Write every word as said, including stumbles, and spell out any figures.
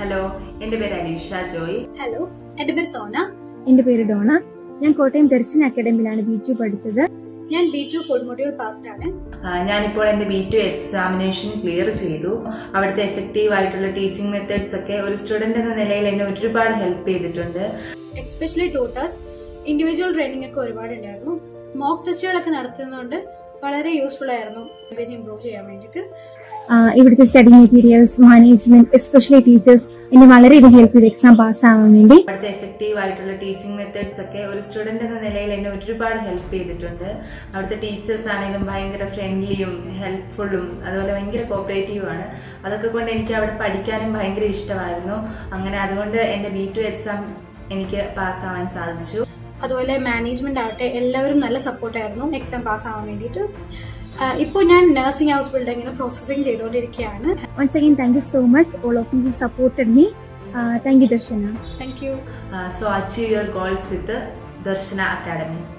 Hello, എൻ്റെ പേര് Alisha Joy. Hello, എൻ്റെ പേര് സോന. എൻ്റെ പേര് ഡോണ. ഞാൻ കോട്ടയം ദർശൻ അക്കാഡമിയിലാണ് ബി ടു പഠിച്ചത്. ഞാൻ B two full module passed ആണ്. ഞാനിപ്പോൾ എൻ്റെ ബി ടു എക്സാമിനേഷൻ ക്ലിയർ ചെയ്തു. അവിടുത്തെ എഫക്റ്റീവ് ആയിട്ടുള്ള ടീച്ചിങ് മെത്തേഡ്സ് ഒക്കെ ഒരു സ്റ്റുഡൻ്റ് എന്ന നിലയിൽ എന്നെ ഒരുപാട് ഹെൽപ്പ് ചെയ്തിട്ടുണ്ട്. എക്സ്പെഷ്യലി ട്യൂട്ടേഴ്സ്, ഇൻഡിവിജ്വൽ ട്രെയിനിങ് ഒക്കെ ഒരുപാട് ഉണ്ടായിരുന്നു. മോക്ക് ടെസ്റ്റുകളൊക്കെ നടത്തുന്നതുകൊണ്ട് വളരെ യൂസ്ഫുൾ ആയിരുന്നു ലാംഗ്വേജ് ഇംപ്രൂവ് ചെയ്യാൻ വേണ്ടിയിട്ട്. ഇവിടുത്തെ study materials, management, especially teachers എന്നെ വളരെയധികം ഹെൽപ്പ് ചെയ്ത് എക്സാം പാസ് ആവാൻ വേണ്ടി. അവിടുത്തെ എഫക്റ്റീവ് ആയിട്ടുള്ള ടീച്ചിങ് മെത്തേഡ്സ് ഒക്കെ ഒരു സ്റ്റുഡൻ്റ് എന്ന നിലയിൽ എന്നെ ഒരുപാട് ഹെൽപ്പ് ചെയ്തിട്ടുണ്ട്. അവിടുത്തെ ടീച്ചേഴ്സ് ആണെങ്കിലും ഭയങ്കര ഫ്രണ്ട്ലിയും ഹെൽപ്ഫുള്ളും അതുപോലെ ഭയങ്കര കോപ്പറേറ്റീവും ആണ്. അതൊക്കെ കൊണ്ട് എനിക്ക് അവിടെ പഠിക്കാനും ഭയങ്കര ഇഷ്ടമായിരുന്നു. അങ്ങനെ അതുകൊണ്ട് എൻ്റെ ബി ടു എക്സാം എനിക്ക് പാസ്സാവാൻ സാധിച്ചു. അതുപോലെ മാനേജ്മെന്റ് ആവട്ടെ, എല്ലാവരും നല്ല സപ്പോർട്ടായിരുന്നു എക്സാം പാസ്സാവാൻ വേണ്ടിയിട്ട്. ഇപ്പോൾ ഞാൻ നഴ്സിംഗ് ഹൗസ് ബിൽഡിങ്ങിന് പ്രോസസ്സിംഗ് ചെയ്തുകൊണ്ടിരിക്കുകയാണ്. Once again, thank you so much. All of you supported me. Uh, thank you, Darshana. Thank you. Uh, so achieve your goals with the Darshana Academy.